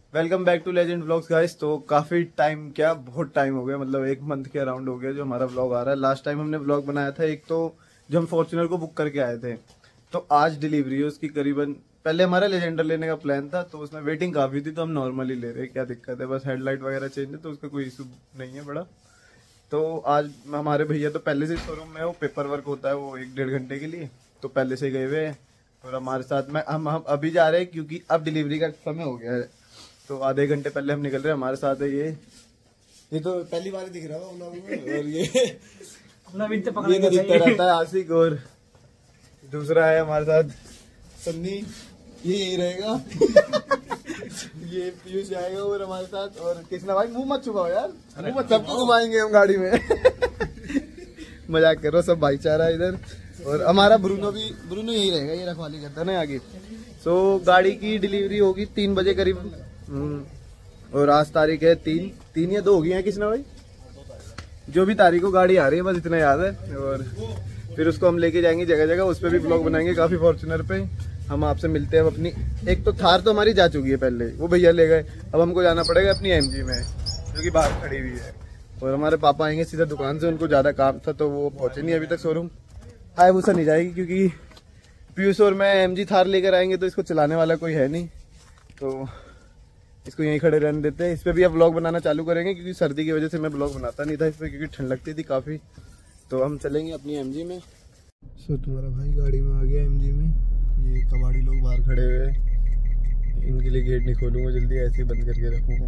Welcome back to legend vlogs guys. तो काफी time, क्या बहुत टाइम हो गया, मतलब 1 मंथ के अराउंड हो गया जो हमारा व्लॉग आ रहा है। लास्ट टाइम हमने व्लॉग बनाया था एक तो जो हम फॉर्च्यूनर को बुक करके आए थे, तो आज डिलीवरी है उसकी करीबन। पहले हमारा लेजेंडर लेने का प्लान था, तो उसमें वेटिंग काफी थी, तो हम नॉर्मली ले रहे हैं। क्या दिक्कत है, बस हेडलाइट वगैरह चेंज है, तो उसका कोई इशू नहीं है बड़ा। तो आज हमारे भैया तो पहले से शोरूम में, वो पेपर वर्क होता है वो 1-1.5 घंटे के लिए, तो पहले से गए हुए हैं। और हमारे साथ में हम अभी जा रहे हैं क्योंकि अब डिलीवरी का समय हो गया है, तो आधे घंटे पहले हम निकल रहे हैं। हमारे साथ है ये तो पहली बार दिख रहा है व्लॉग में, और ये तो दिखता रहता है आशिक। और दूसरा है हमारे साथ सन्नी, ये यही रहेगा। ये पीयूष आएगा और हमारे साथ। और कृष्णा भाई मुंह मत छुपाओ यार, मुंह मत, सबको घुमाएंगे हम गाड़ी में। मजाक करो, सब भाईचारा इधर। और हमारा ब्रूनो यही रहेगा, ये रखवाली करता है ना आगे। सो गाड़ी की डिलीवरी होगी 3 बजे करीब। और आज तारीख है 3 या 2 हो गई है कृष्णा भाई, जो भी तारीख को गाड़ी आ रही है, बस इतना याद है। और फिर उसको हम लेके जाएंगे जगह जगह, उस पर भी ब्लॉग बनाएंगे काफी। फॉर्च्यूनर पे हम आपसे मिलते हैं अपनी, एक तो थार तो हमारी जा चुकी है पहले, वो भैया ले गए। अब हमको जाना पड़ेगा अपनी एमजी में, जो कि बाहर खड़ी हुई है। और हमारे पापा आएंगे सीधा दुकान से, उनको ज्यादा काम था तो वो पहुंचे नहीं अभी तक शोरूम। हायाबुसा नहीं जाएगी क्योंकि पीयूष और मैं एमजी थार लेकर आएंगे, तो इसको चलाने वाला कोई है नहीं, तो इसको यहीं खड़े रहने देते हैं। इस पे भी अब ब्लॉग बनाना चालू करेंगे, क्योंकि सर्दी की वजह से मैं ब्लॉग बनाता नहीं था इस पे, क्योंकि ठंड लगती थी काफी। तो हम चलेंगे अपनी एमजी में। सो तुम्हारा भाई गाड़ी में आ गया एमजी में। ये कबाड़ी लोग बाहर खड़े हुए हैं, इनके लिए गेट नहीं खोलूंगा जल्दी, ऐसे ही बंद करके रखूंगा।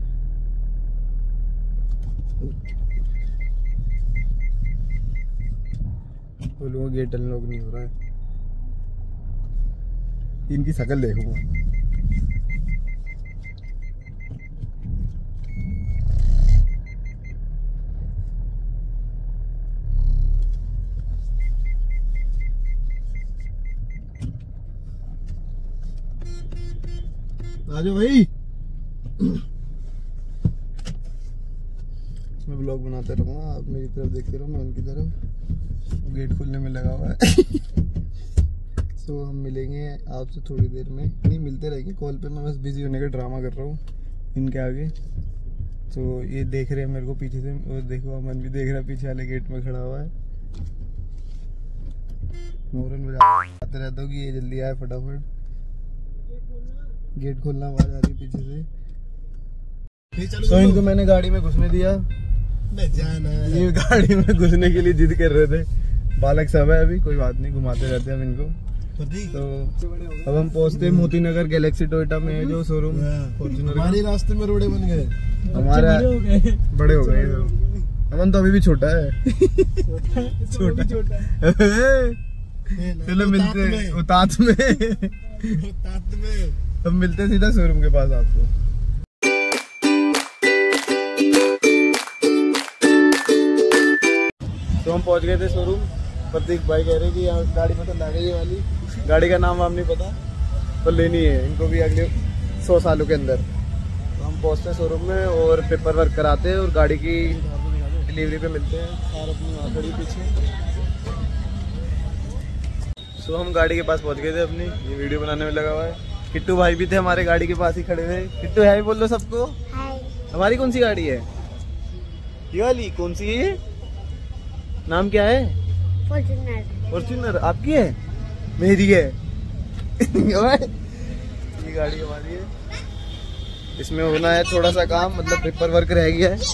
खोलूंगा गेट, अनलॉक नहीं हो रहा है। इनकी शक्ल देखूंगा। आजो भाई। मैं ब्लॉग बनाते रहूंगा, आप मेरी तरफ देखते रहो, मैं उनकी तरफ। गेट खोलने में लगा हुआ है। तो हम मिलेंगे आपसे थोड़ी देर में, नहीं मिलते रहेंगे कॉल पे। मैं बस बिजी होने का ड्रामा कर रहा हूँ इनके आगे। तो ये देख रहे हैं मेरे को पीछे से, और देखो अमन भी देख रहा है पीछे वाले गेट में खड़ा हुआ है। मोरन बजाते रहता हूँ कि ये जल्दी आए फटाफट। गेट खोलना, आवाज आ रही है पीछे से। तो इनको मैंने गाड़ी में घुसने दिया, ये गाड़ी में घुसने के लिए जिद कर रहे थे। बालक सब है अभी, कोई बात नहीं, घुमाते रहते हैं हम इनको। तो अब हम पहुंचते हैं मोती नगर गैलेक्सी टोयोटा में है जो शोरूम फॉर्च्यूनर। हमारे रास्ते में रोडे बन गए, हमारे बड़े हो गए। अमन तो अभी भी छोटा है। छोटा। चलो मिलते हैं उतात में। हम मिलते हैं सीधा शोरूम के पास आपको। तो हम पहुंच गए थे शोरूम। प्रतीक भाई कह रहे कि यहाँ गाड़ी पसंद आ गई है वाली। गाड़ी का नाम हम नहीं पता, तो लेनी है इनको भी अगले 100 सालों के अंदर। तो हम पहुंचते हैं शोरूम में और पेपर वर्क कराते हैं और गाड़ी की डिलीवरी पे मिलते हैं। कार अपनी वहाँ खड़ी पीछे। तो हम गाड़ी के पास पहुंच गए थे अपनी, ये वीडियो बनाने में लगा हुआ है। किट्टू भाई भी थे हमारे गाड़ी के पास ही खड़े हुए। किट्टू हाय बोल दो सबको। हाय। हमारी कौन सी गाड़ी है ये वाली? कौन सी है ये? नाम क्या है? फॉर्च्यूनर। फॉर्च्यूनर आपकी है? मेरी है। ये गाड़ी हमारी है। इसमें होना है थोड़ा सा काम, मतलब पेपर वर्क रह गया है।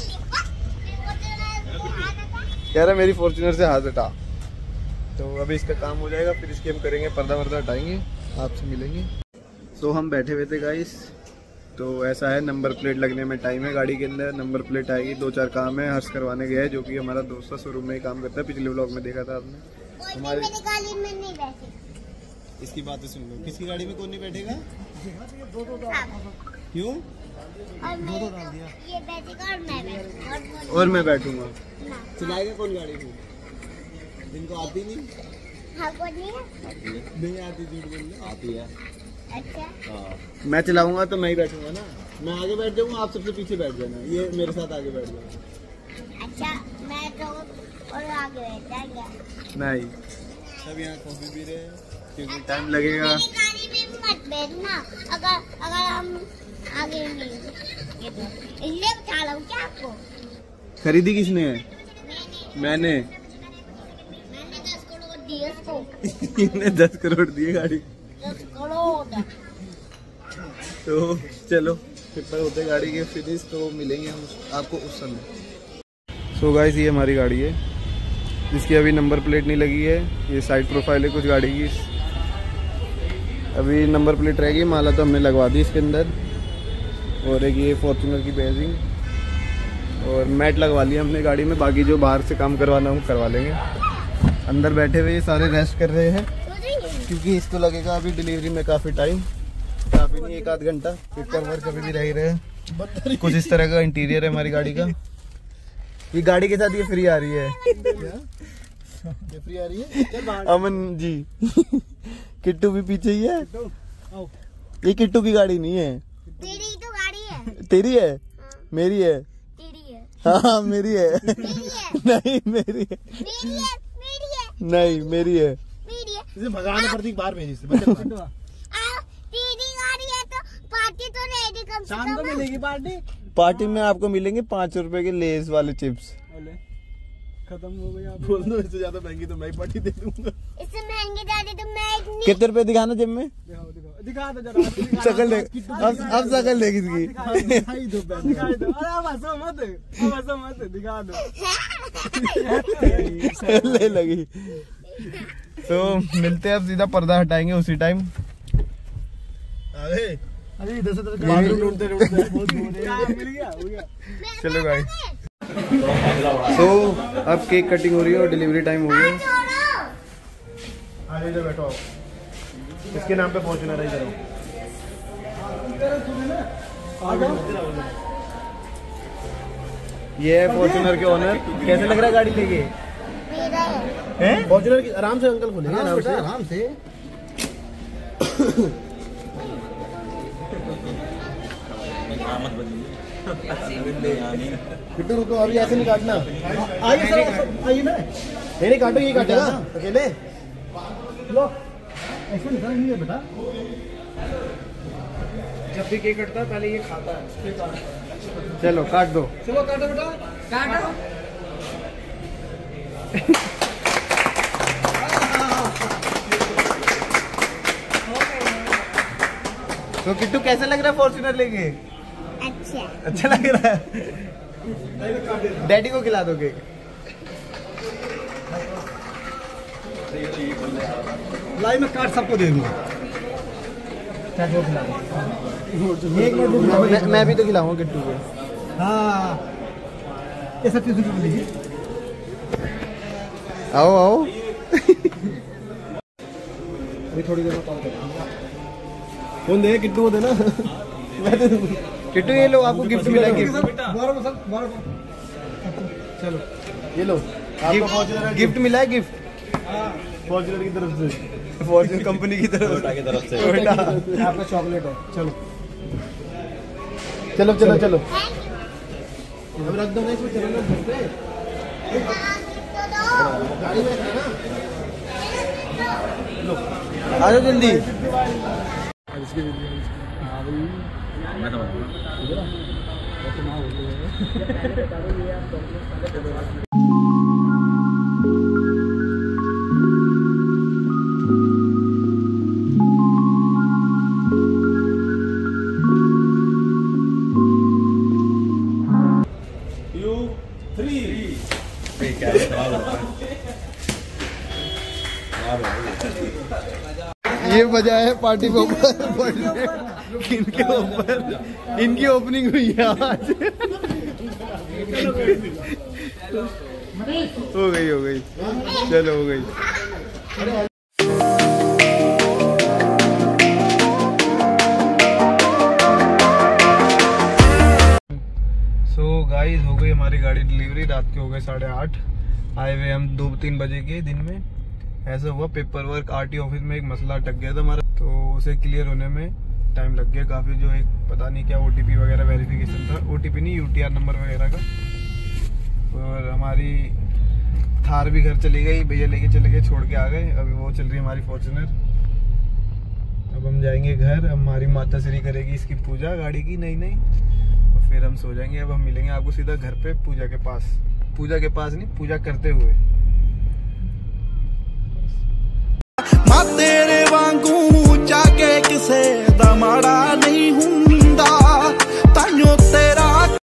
कह रहा मेरी फॉर्च्यूनर से हाथ हटा, तो अभी इसका काम हो जाएगा, फिर इसकी हम करेंगे पर्दा वर्दा हटाएंगे, आपसे मिलेंगे। तो हम बैठे हुए थे गाइस। तो ऐसा है, नंबर प्लेट लगने में टाइम है गाड़ी के अंदर। नंबर प्लेट आएगी, 2-4 काम है। हर्ष करवाने गया है, जो कि हमारा दोस्त का शोरूम में ही काम करता है, पिछले व्लॉग में देखा था आपने। हमारी गाड़ी में नहीं बैठेगा। इसकी बातें सुन लो, किसकी गाड़ी में कौन नहीं बैठेगा? क्यों? ये बैठेगा और मैं बैठूंगा। चलाएगा कौन गाड़ी को? इनको आती नहीं? नहीं आती, झूठ बोलना। आती है। अच्छा। मैं चलाऊंगा तो मैं ही बैठूंगा ना, मैं आगे बैठ जाऊंगा, आप सबसे पीछे बैठ जाना, ये मेरे साथ आगे बैठ जाना। अच्छा, मैं तो और आगे बैठ जाएगा। नहीं, सब यहाँ कॉफी पी रहे हैं क्योंकि टाइम लगेगा। गाड़ी में मत बैठना, अगर हम आगे के दो, इसलिए बता रहा हूँ क्या आपको। खरीदी किसने है? मैंने 10 करोड़ दिए इसको। इन्हें 10 करोड़ दिए गाड़ी। 10 करोड़। तो चलो पेपर होते गाड़ी के फिनिश, तो मिलेंगे हम आपको उस समय। सो गाइस ये हमारी गाड़ी है जिसकी अभी नंबर प्लेट नहीं लगी है। ये साइड प्रोफाइल है कुछ गाड़ी की, अभी नंबर प्लेट रहेगी। माला तो हमने लगवा दी इसके अंदर, और एक ये फॉर्च्यूनर की बेजिंग और मैट लगवा लिया हमने गाड़ी में। बाकी जो बाहर से काम करवाना हम करवा लेंगे। अंदर बैठे हुए ये सारे रेस्ट कर रहे हैं क्योंकि इसको लगेगा अभी डिलीवरी में काफ़ी टाइम, काफ़ी नहीं 1 आध घंटा। पेपर वर्क अभी भी रह रहे हैं। कुछ इस तरह का इंटीरियर है हमारी गाड़ी का। ये गाड़ी के साथ ये फ्री आ रही है। ये फ्री आ रही है अमन जी। किट्टू भी पीछे ही है। ये किट्टू की गाड़ी नहीं है। तेरी तो गाड़ी है। तेरी है? मेरी है। तेरी है। हाँ मेरी है। मेरी है। नहीं मेरी है। मेरी है। मेरी है। नहीं मेरी है। मेरी है। इसे भगाने पड़ती बाहर भेजी से। तेरी गाड़ी है तो पार्टी तो रेडी कम से शाम को कम। मिलेगी पार्टी। पार्टी में आपको मिलेंगे 5 रुपए के लेस वाले चिप्स। खत्म हो गई। आप बोल दो इससे ज्यादा महंगी तो मैं ही पार्टी दे दूंगा। इससे महंगे ज्यादा तो मैं इतनी। कितने रुपए दिखाना जिम में? दिखाओ दिखाओ दिखा दो जरा। शकल देख, अब शकल देख इसकी। दिखाई दो दिखाई दो। अरे अब हंसो मत, अब हंसो मत, दिखा दो। ले लगी। तो मिलते हैं अब, सीधा पर्दा हटाएंगे उसी टाइम। अरे अरे इधर से बाथरूम ढूंढते ढूंढते बहुत दूर है। मिल गया हो गया। चलो गाइस, तो अब केक कटिंग हो रही है और डिलीवरी टाइम हो गया। आगे इधर बैठो। इसके नाम पे फॉर्च्यूनर है। इधर ये है फॉर्च्यूनर के ओनर। कैसे लग रहा है गाड़ी लेके? मेरा है। हैं? फॉर्च्यूनर की आराम से अंकल खोलेंगे। आराम से। किट्टू रुको, अभी ऐसे नहीं काटना। आइए सर, आइए ना। नहीं काटो, ये काटेगा अकेले। लो ऐसे नहीं है बेटा। जब भी केक कटता है पहले ये खाता है। चलो काट दो। चलो काटो बेटा, काटो। तो किट्टू कैसे लग रहा है फॉर्च्यूनर लेके? अच्छा लग रहा है। डैडी को खिला दो केक। लाई में काट सबको दे दूंगा। मैं भी तो खिलाऊंगा किट्टू को। हाँ ये सब चीज़ लीजिए। आओ आओ। अभी थोड़ी देर में कॉल करता फोन दे किट्टू को देना। किट्टू ये लो, आपको गिफ्ट मिला। गिफ्ट चलो ये लो, गिफ्ट मिला है। गिफ्ट फॉर्च्यूनर की तरफ से, फॉर्च्यून कंपनी की तरफ से। टोयोटा आपका चॉकलेट है। चलो चलो चलो चलो। अब रख दो ना इसमें। चलो ना घर पे गाड़ी में है ना। लो आ जाओ जल्दी। ये वजह है पार्टी के ऊपर इनके ऊपर इनकी ओपनिंग हुई है आज। हो गई चलो हो गई। सो गाइस हो गई हमारी गाड़ी डिलीवरी। रात के हो गए 8:30। आए हुए हम 2-3 बजे के दिन में। ऐसा हुआ पेपर वर्क आरटी ऑफिस में एक मसला अटक गया था हमारा, तो उसे क्लियर होने में टाइम लग गया काफ़ी। जो एक पता नहीं क्या ओटीपी वगैरह वेरिफिकेशन था, ओटीपी नहीं यूटीआर नंबर वगैरह का। और हमारी थार भी घर चली गई, भैया लेके चले गए, छोड़ के आ गए। अभी वो चल रही है हमारी फॉर्च्यूनर। अब हम जाएंगे घर। हमारी माता श्री करेगी इसकी पूजा गाड़ी की नई। फिर हम सो जाएंगे। अब हम मिलेंगे आपको सीधा घर पे पूजा के पास नहीं, पूजा करते हुए। मैं तेरे वांगू जाके किसे दा माड़ा नहीं हुंदा ताइयों ते